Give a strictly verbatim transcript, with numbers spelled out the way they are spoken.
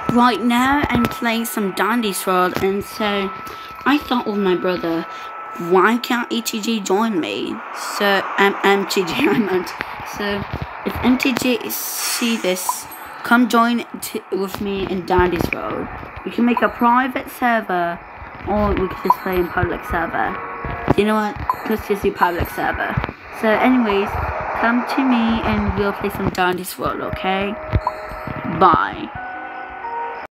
Right now, I'm playing some Dandy's World, and so I thought with my brother, why can't E T G join me? So, um, M T G, I meant. So, if M T G see this, come join t with me in Dandy's World. We can make a private server, or we can just play in public server. You know what? Let's just do public server. So, anyways, come to me and we'll play some Dandy's World, okay? Bye.